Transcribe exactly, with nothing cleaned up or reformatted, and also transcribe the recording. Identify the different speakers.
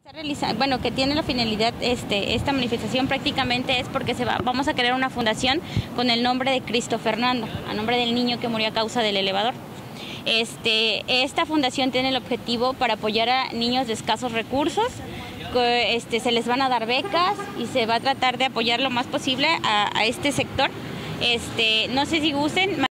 Speaker 1: Bueno, que tiene la finalidad, este, esta manifestación prácticamente es porque se va, vamos a crear una fundación con el nombre de Cristo Fernando, a nombre del niño que murió a causa del elevador. Este, esta fundación tiene el objetivo para apoyar a niños de escasos recursos. Este, se les van a dar becas y se va a tratar de apoyar lo más posible a, a este sector. Este, no sé si gusten.